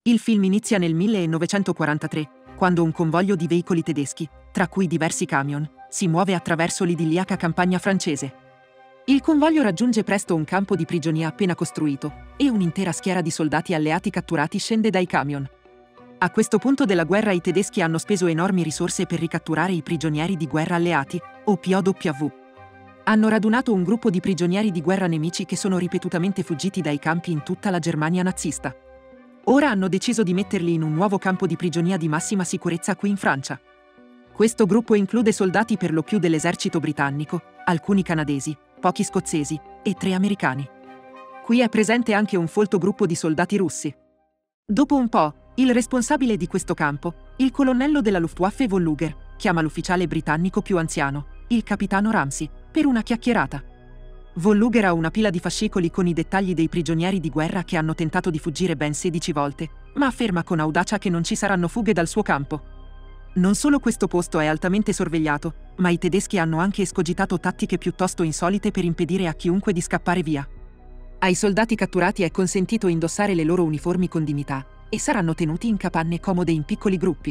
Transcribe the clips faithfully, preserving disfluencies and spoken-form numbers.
Il film inizia nel millenovecentoquarantatré, quando un convoglio di veicoli tedeschi, tra cui diversi camion, si muove attraverso l'idilliaca campagna francese. Il convoglio raggiunge presto un campo di prigionia appena costruito, e un'intera schiera di soldati alleati catturati scende dai camion. A questo punto della guerra i tedeschi hanno speso enormi risorse per ricatturare i prigionieri di guerra alleati, o P O W. Hanno radunato un gruppo di prigionieri di guerra nemici che sono ripetutamente fuggiti dai campi in tutta la Germania nazista. Ora hanno deciso di metterli in un nuovo campo di prigionia di massima sicurezza qui in Francia. Questo gruppo include soldati per lo più dell'esercito britannico, alcuni canadesi, pochi scozzesi e tre americani. Qui è presente anche un folto gruppo di soldati russi. Dopo un po', il responsabile di questo campo, il colonnello della Luftwaffe von Luger, chiama l'ufficiale britannico più anziano, il capitano Ramsey, per una chiacchierata. Von Luger ha una pila di fascicoli con i dettagli dei prigionieri di guerra che hanno tentato di fuggire ben sedici volte, ma afferma con audacia che non ci saranno fughe dal suo campo. Non solo questo posto è altamente sorvegliato, ma i tedeschi hanno anche escogitato tattiche piuttosto insolite per impedire a chiunque di scappare via. Ai soldati catturati è consentito indossare le loro uniformi con dignità, e saranno tenuti in capanne comode in piccoli gruppi.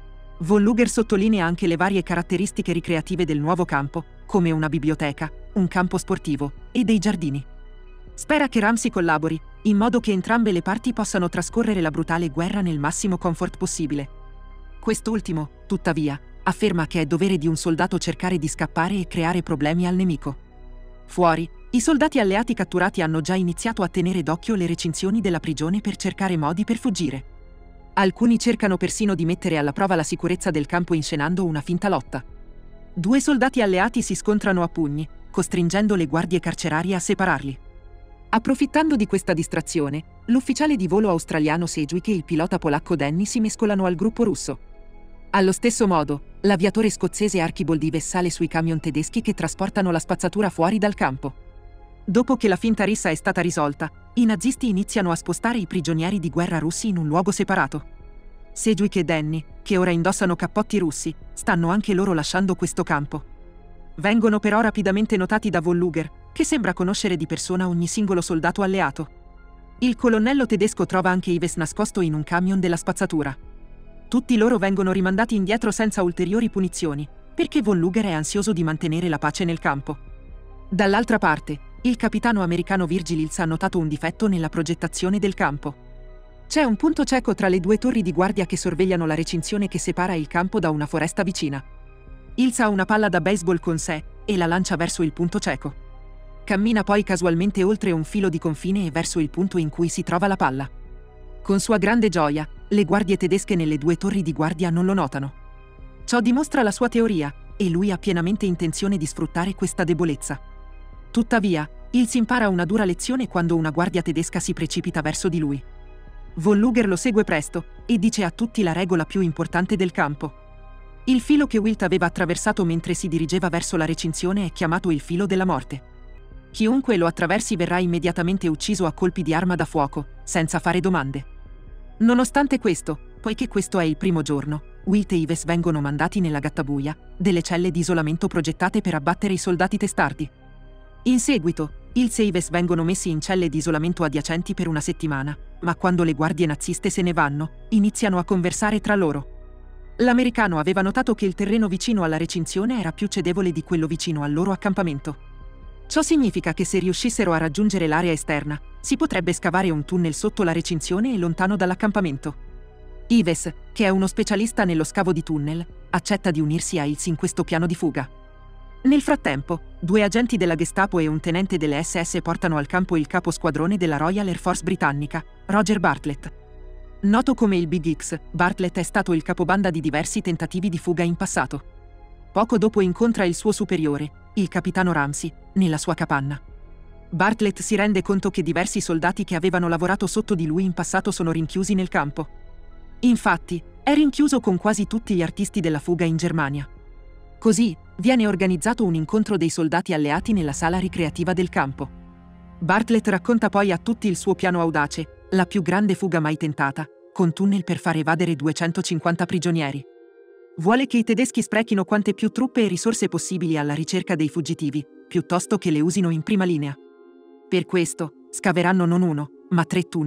Von Luger sottolinea anche le varie caratteristiche ricreative del nuovo campo, come una biblioteca, un campo sportivo e dei giardini. Spera che Ramsey collabori, in modo che entrambe le parti possano trascorrere la brutale guerra nel massimo comfort possibile. Quest'ultimo, tuttavia, afferma che è dovere di un soldato cercare di scappare e creare problemi al nemico. Fuori, i soldati alleati catturati hanno già iniziato a tenere d'occhio le recinzioni della prigione per cercare modi per fuggire. Alcuni cercano persino di mettere alla prova la sicurezza del campo inscenando una finta lotta. Due soldati alleati si scontrano a pugni, costringendo le guardie carcerarie a separarli. Approfittando di questa distrazione, l'ufficiale di volo australiano Sedgwick e il pilota polacco Denny si mescolano al gruppo russo. Allo stesso modo, l'aviatore scozzese Archibald Ives sale sui camion tedeschi che trasportano la spazzatura fuori dal campo. Dopo che la finta rissa è stata risolta, i nazisti iniziano a spostare i prigionieri di guerra russi in un luogo separato. Sedgwick e Denny, che ora indossano cappotti russi, stanno anche loro lasciando questo campo. Vengono però rapidamente notati da Von Luger, che sembra conoscere di persona ogni singolo soldato alleato. Il colonnello tedesco trova anche Ives nascosto in un camion della spazzatura. Tutti loro vengono rimandati indietro senza ulteriori punizioni, perché Von Luger è ansioso di mantenere la pace nel campo. Dall'altra parte, il capitano americano Virgil Hills ha notato un difetto nella progettazione del campo. C'è un punto cieco tra le due torri di guardia che sorvegliano la recinzione che separa il campo da una foresta vicina. Hills ha una palla da baseball con sé e la lancia verso il punto cieco. Cammina poi casualmente oltre un filo di confine e verso il punto in cui si trova la palla. Con sua grande gioia, le guardie tedesche nelle due torri di guardia non lo notano. Ciò dimostra la sua teoria, e lui ha pienamente intenzione di sfruttare questa debolezza. Tuttavia, Hills impara una dura lezione quando una guardia tedesca si precipita verso di lui. Von Luger lo segue presto e dice a tutti la regola più importante del campo. Il filo che Wilt aveva attraversato mentre si dirigeva verso la recinzione è chiamato il filo della morte. Chiunque lo attraversi verrà immediatamente ucciso a colpi di arma da fuoco, senza fare domande. Nonostante questo, poiché questo è il primo giorno, Wilt e Ives vengono mandati nella gattabuia delle celle di isolamento progettate per abbattere i soldati testardi. In seguito, Hills e Ives vengono messi in celle di isolamento adiacenti per una settimana, ma quando le guardie naziste se ne vanno, iniziano a conversare tra loro. L'americano aveva notato che il terreno vicino alla recinzione era più cedevole di quello vicino al loro accampamento. Ciò significa che se riuscissero a raggiungere l'area esterna, si potrebbe scavare un tunnel sotto la recinzione e lontano dall'accampamento. Ives, che è uno specialista nello scavo di tunnel, accetta di unirsi a Hills in questo piano di fuga. Nel frattempo, due agenti della Gestapo e un tenente delle S S portano al campo il capo squadrone della Royal Air Force britannica, Roger Bartlett. Noto come il Big X, Bartlett è stato il capobanda di diversi tentativi di fuga in passato. Poco dopo incontra il suo superiore, il capitano Ramsey, nella sua capanna. Bartlett si rende conto che diversi soldati che avevano lavorato sotto di lui in passato sono rinchiusi nel campo. Infatti, è rinchiuso con quasi tutti gli artisti della fuga in Germania. Così, viene organizzato un incontro dei soldati alleati nella sala ricreativa del campo. Bartlett racconta poi a tutti il suo piano audace, la più grande fuga mai tentata, con tunnel per far evadere duecentocinquanta prigionieri. Vuole che i tedeschi sprechino quante più truppe e risorse possibili alla ricerca dei fuggitivi, piuttosto che le usino in prima linea. Per questo, scaveranno non uno, ma tre tunnel,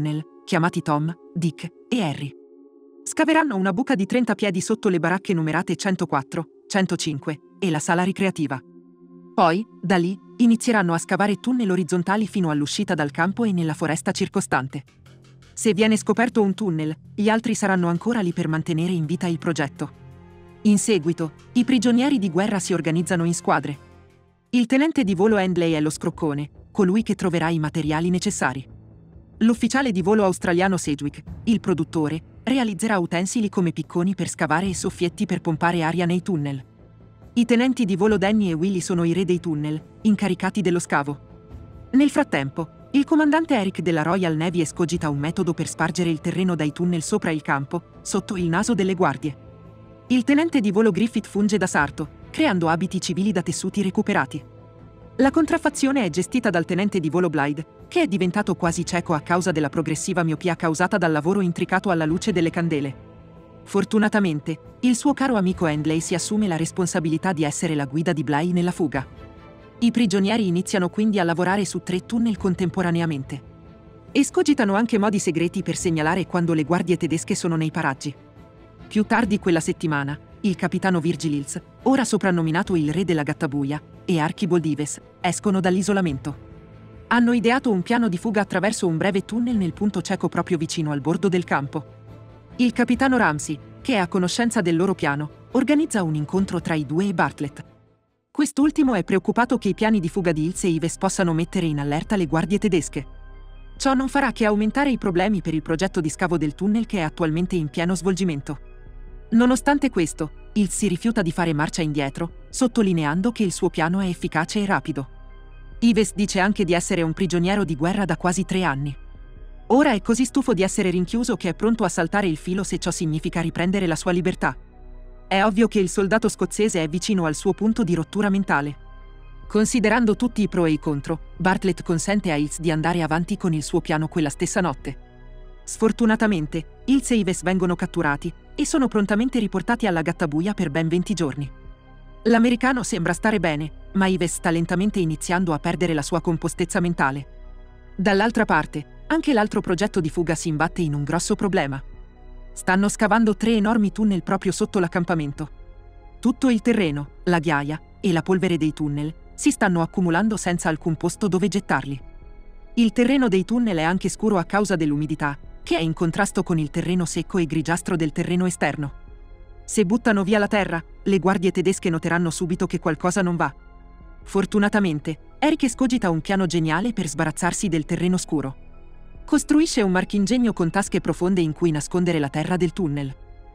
chiamati Tom, Dick e Harry. Scaveranno una buca di trenta piedi sotto le baracche numerate centoquattro, centocinque e la sala ricreativa. Poi, da lì, inizieranno a scavare tunnel orizzontali fino all'uscita dal campo e nella foresta circostante. Se viene scoperto un tunnel, gli altri saranno ancora lì per mantenere in vita il progetto. In seguito, i prigionieri di guerra si organizzano in squadre. Il tenente di volo Handley è lo scroccone, colui che troverà i materiali necessari. L'ufficiale di volo australiano Sedgwick, il produttore, realizzerà utensili come picconi per scavare e soffietti per pompare aria nei tunnel. I tenenti di volo Danny e Willy sono i re dei tunnel, incaricati dello scavo. Nel frattempo, il comandante Eric della Royal Navy escogita un metodo per spargere il terreno dai tunnel sopra il campo, sotto il naso delle guardie. Il tenente di volo Griffith funge da sarto, creando abiti civili da tessuti recuperati. La contraffazione è gestita dal tenente di volo Blythe, che è diventato quasi cieco a causa della progressiva miopia causata dal lavoro intricato alla luce delle candele. Fortunatamente, il suo caro amico Handley si assume la responsabilità di essere la guida di Bly nella fuga. I prigionieri iniziano quindi a lavorare su tre tunnel contemporaneamente. Escogitano anche modi segreti per segnalare quando le guardie tedesche sono nei paraggi. Più tardi quella settimana, il capitano Virgil Hills, ora soprannominato il re della gattabuia, e Archibald Ives, escono dall'isolamento. Hanno ideato un piano di fuga attraverso un breve tunnel nel punto cieco proprio vicino al bordo del campo. Il capitano Ramsey, che è a conoscenza del loro piano, organizza un incontro tra i due e Bartlett. Quest'ultimo è preoccupato che i piani di fuga di Hills e Ives possano mettere in allerta le guardie tedesche. Ciò non farà che aumentare i problemi per il progetto di scavo del tunnel che è attualmente in pieno svolgimento. Nonostante questo, Hills si rifiuta di fare marcia indietro, sottolineando che il suo piano è efficace e rapido. Ives dice anche di essere un prigioniero di guerra da quasi tre anni. Ora è così stufo di essere rinchiuso che è pronto a saltare il filo se ciò significa riprendere la sua libertà. È ovvio che il soldato scozzese è vicino al suo punto di rottura mentale. Considerando tutti i pro e i contro, Bartlett consente a Hills di andare avanti con il suo piano quella stessa notte. Sfortunatamente, Hills e Ives vengono catturati e sono prontamente riportati alla gattabuia per ben venti giorni. L'americano sembra stare bene, ma Ives sta lentamente iniziando a perdere la sua compostezza mentale. Dall'altra parte, anche l'altro progetto di fuga si imbatte in un grosso problema. Stanno scavando tre enormi tunnel proprio sotto l'accampamento. Tutto il terreno, la ghiaia e la polvere dei tunnel si stanno accumulando senza alcun posto dove gettarli. Il terreno dei tunnel è anche scuro a causa dell'umidità, che è in contrasto con il terreno secco e grigiastro del terreno esterno. Se buttano via la terra, le guardie tedesche noteranno subito che qualcosa non va. Fortunatamente, Eric escogita un piano geniale per sbarazzarsi del terreno scuro. Costruisce un marchingegno con tasche profonde in cui nascondere la terra del tunnel.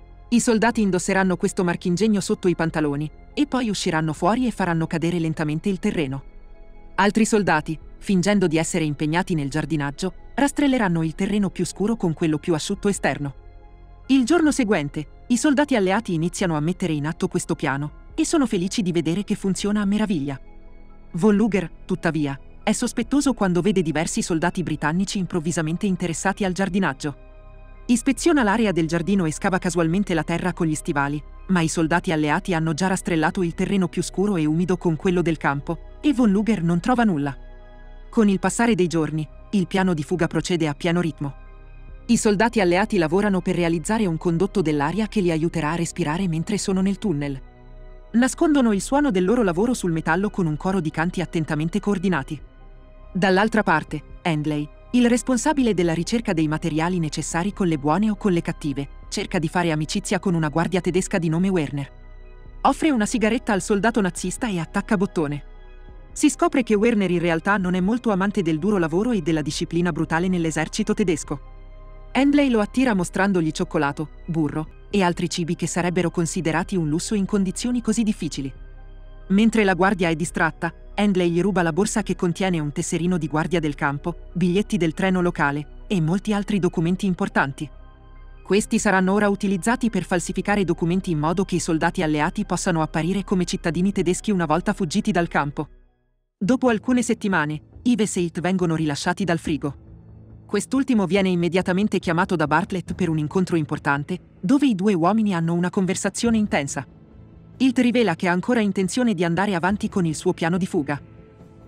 I soldati indosseranno questo marchingegno sotto i pantaloni e poi usciranno fuori e faranno cadere lentamente il terreno. Altri soldati, fingendo di essere impegnati nel giardinaggio, rastrelleranno il terreno più scuro con quello più asciutto esterno. Il giorno seguente, i soldati alleati iniziano a mettere in atto questo piano e sono felici di vedere che funziona a meraviglia. Von Luger, tuttavia, è sospettoso quando vede diversi soldati britannici improvvisamente interessati al giardinaggio. Ispeziona l'area del giardino e scava casualmente la terra con gli stivali, ma i soldati alleati hanno già rastrellato il terreno più scuro e umido con quello del campo, e Von Luger non trova nulla. Con il passare dei giorni, il piano di fuga procede a pieno ritmo. I soldati alleati lavorano per realizzare un condotto dell'aria che li aiuterà a respirare mentre sono nel tunnel. Nascondono il suono del loro lavoro sul metallo con un coro di canti attentamente coordinati. Dall'altra parte, Handley, il responsabile della ricerca dei materiali necessari con le buone o con le cattive, cerca di fare amicizia con una guardia tedesca di nome Werner. Offre una sigaretta al soldato nazista e attacca bottone. Si scopre che Werner in realtà non è molto amante del duro lavoro e della disciplina brutale nell'esercito tedesco. Handley lo attira mostrandogli cioccolato, burro e altri cibi che sarebbero considerati un lusso in condizioni così difficili. Mentre la guardia è distratta, Handley gli ruba la borsa che contiene un tesserino di guardia del campo, biglietti del treno locale e molti altri documenti importanti. Questi saranno ora utilizzati per falsificare documenti in modo che i soldati alleati possano apparire come cittadini tedeschi una volta fuggiti dal campo. Dopo alcune settimane, Ives e Hilt vengono rilasciati dal frigo. Quest'ultimo viene immediatamente chiamato da Bartlett per un incontro importante, dove i due uomini hanno una conversazione intensa. Hilt rivela che ha ancora intenzione di andare avanti con il suo piano di fuga.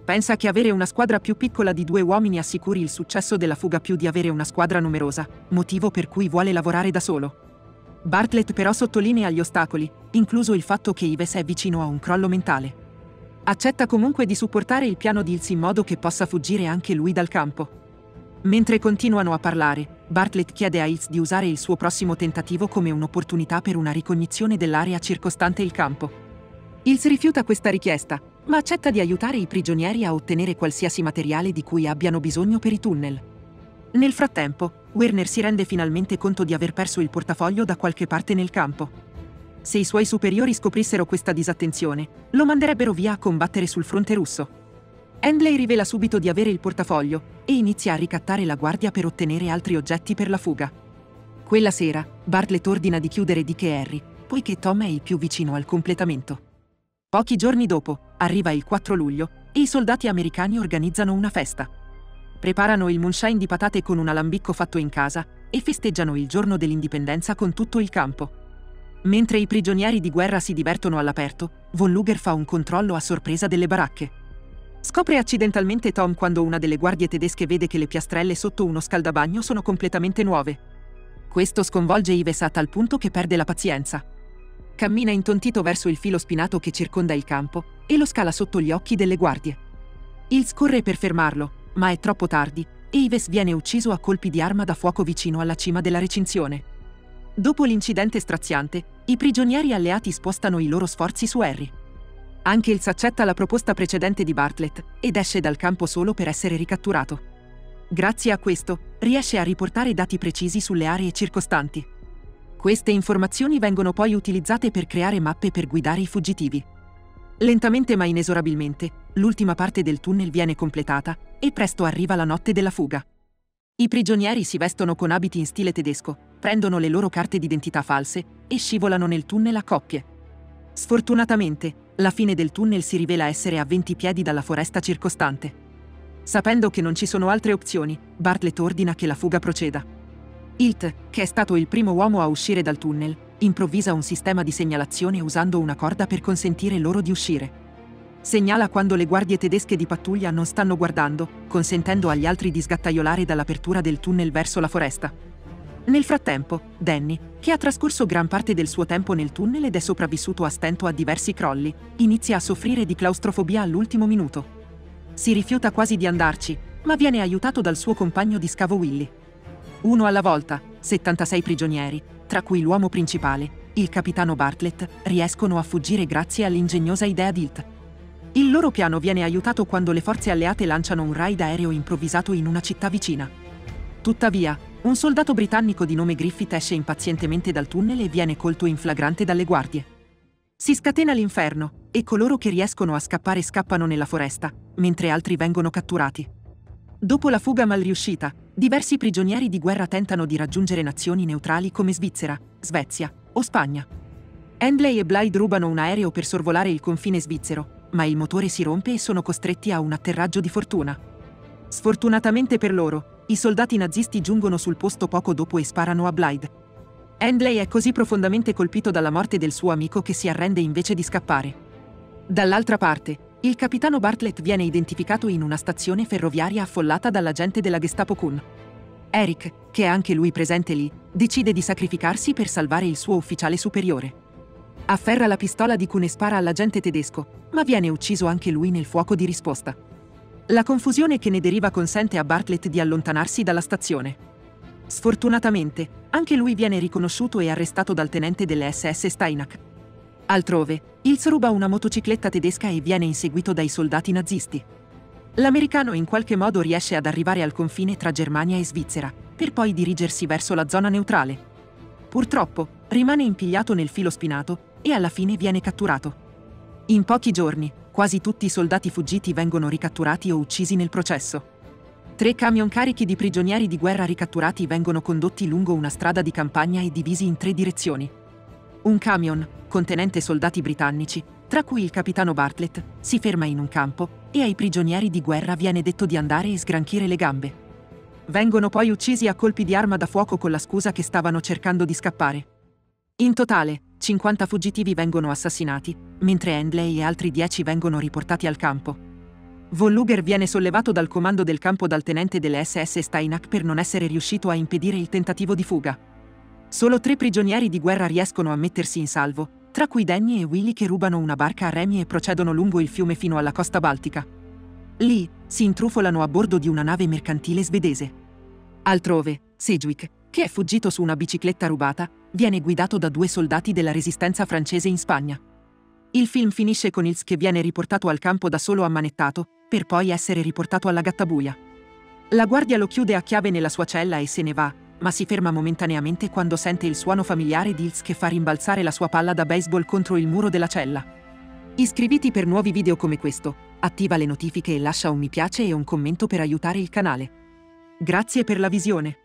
Pensa che avere una squadra più piccola di due uomini assicuri il successo della fuga più di avere una squadra numerosa, motivo per cui vuole lavorare da solo. Bartlett però sottolinea gli ostacoli, incluso il fatto che Ives è vicino a un crollo mentale. Accetta comunque di supportare il piano di Hills in modo che possa fuggire anche lui dal campo. Mentre continuano a parlare, Bartlett chiede a Hills di usare il suo prossimo tentativo come un'opportunità per una ricognizione dell'area circostante il campo. Hills rifiuta questa richiesta, ma accetta di aiutare i prigionieri a ottenere qualsiasi materiale di cui abbiano bisogno per i tunnel. Nel frattempo, Werner si rende finalmente conto di aver perso il portafoglio da qualche parte nel campo. Se i suoi superiori scoprissero questa disattenzione, lo manderebbero via a combattere sul fronte russo. Handley rivela subito di avere il portafoglio e inizia a ricattare la guardia per ottenere altri oggetti per la fuga. Quella sera, Bartlett ordina di chiudere Dick e Harry, poiché Tom è il più vicino al completamento. Pochi giorni dopo, arriva il quattro luglio, e i soldati americani organizzano una festa. Preparano il moonshine di patate con un alambicco fatto in casa e festeggiano il giorno dell'indipendenza con tutto il campo. Mentre i prigionieri di guerra si divertono all'aperto, Von Luger fa un controllo a sorpresa delle baracche. Scopre accidentalmente Tom quando una delle guardie tedesche vede che le piastrelle sotto uno scaldabagno sono completamente nuove. Questo sconvolge Ives a tal punto che perde la pazienza. Cammina intontito verso il filo spinato che circonda il campo e lo scala sotto gli occhi delle guardie. Hills corre per fermarlo, ma è troppo tardi e Ives viene ucciso a colpi di arma da fuoco vicino alla cima della recinzione. Dopo l'incidente straziante, i prigionieri alleati spostano i loro sforzi su Harry. Anche Hills accetta la proposta precedente di Bartlett ed esce dal campo solo per essere ricatturato. Grazie a questo, riesce a riportare dati precisi sulle aree circostanti. Queste informazioni vengono poi utilizzate per creare mappe per guidare i fuggitivi. Lentamente ma inesorabilmente, l'ultima parte del tunnel viene completata e presto arriva la notte della fuga. I prigionieri si vestono con abiti in stile tedesco, prendono le loro carte d'identità false e scivolano nel tunnel a coppie. Sfortunatamente, la fine del tunnel si rivela essere a venti piedi dalla foresta circostante. Sapendo che non ci sono altre opzioni, Bartlett ordina che la fuga proceda. Hilt, che è stato il primo uomo a uscire dal tunnel, improvvisa un sistema di segnalazione usando una corda per consentire loro di uscire. Segnala quando le guardie tedesche di pattuglia non stanno guardando, consentendo agli altri di sgattaiolare dall'apertura del tunnel verso la foresta. Nel frattempo, Danny, che ha trascorso gran parte del suo tempo nel tunnel ed è sopravvissuto a stento a diversi crolli, inizia a soffrire di claustrofobia all'ultimo minuto. Si rifiuta quasi di andarci, ma viene aiutato dal suo compagno di scavo Willy. Uno alla volta, settantasei prigionieri, tra cui l'uomo principale, il capitano Bartlett, riescono a fuggire grazie all'ingegnosa idea di Hilt. Il loro piano viene aiutato quando le forze alleate lanciano un raid aereo improvvisato in una città vicina. Tuttavia, un soldato britannico di nome Griffith esce impazientemente dal tunnel e viene colto in flagrante dalle guardie. Si scatena l'inferno, e coloro che riescono a scappare scappano nella foresta, mentre altri vengono catturati. Dopo la fuga mal riuscita, diversi prigionieri di guerra tentano di raggiungere nazioni neutrali come Svizzera, Svezia o Spagna. Handley e Blythe rubano un aereo per sorvolare il confine svizzero, ma il motore si rompe e sono costretti a un atterraggio di fortuna. Sfortunatamente per loro, i soldati nazisti giungono sul posto poco dopo e sparano a Blythe. Handley è così profondamente colpito dalla morte del suo amico che si arrende invece di scappare. Dall'altra parte, il capitano Bartlett viene identificato in una stazione ferroviaria affollata dall'agente della Gestapo Kuhn. Eric, che è anche lui presente lì, decide di sacrificarsi per salvare il suo ufficiale superiore. Afferra la pistola di Kuhn e spara all'agente tedesco, ma viene ucciso anche lui nel fuoco di risposta. La confusione che ne deriva consente a Bartlett di allontanarsi dalla stazione. Sfortunatamente, anche lui viene riconosciuto e arrestato dal tenente delle S S Steinach. Altrove, Hills ruba una motocicletta tedesca e viene inseguito dai soldati nazisti. L'americano in qualche modo riesce ad arrivare al confine tra Germania e Svizzera, per poi dirigersi verso la zona neutrale. Purtroppo, rimane impigliato nel filo spinato e alla fine viene catturato. In pochi giorni, quasi tutti i soldati fuggiti vengono ricatturati o uccisi nel processo. Tre camion carichi di prigionieri di guerra ricatturati vengono condotti lungo una strada di campagna e divisi in tre direzioni. Un camion, contenente soldati britannici, tra cui il capitano Bartlett, si ferma in un campo e ai prigionieri di guerra viene detto di andare e sgranchire le gambe. Vengono poi uccisi a colpi di arma da fuoco con la scusa che stavano cercando di scappare. In totale, cinquanta fuggitivi vengono assassinati, mentre Handley e altri dieci vengono riportati al campo. Von Luger viene sollevato dal comando del campo dal tenente delle S S Steinach per non essere riuscito a impedire il tentativo di fuga. Solo tre prigionieri di guerra riescono a mettersi in salvo, tra cui Danny e Willy, che rubano una barca a remi e procedono lungo il fiume fino alla costa baltica. Lì, si intrufolano a bordo di una nave mercantile svedese. Altrove, Sedgwick, che è fuggito su una bicicletta rubata, viene guidato da due soldati della resistenza francese in Spagna. Il film finisce con Hills che viene riportato al campo da solo ammanettato, per poi essere riportato alla gattabuia. La guardia lo chiude a chiave nella sua cella e se ne va, ma si ferma momentaneamente quando sente il suono familiare di Hills che fa rimbalzare la sua palla da baseball contro il muro della cella. Iscriviti per nuovi video come questo, attiva le notifiche e lascia un mi piace e un commento per aiutare il canale. Grazie per la visione.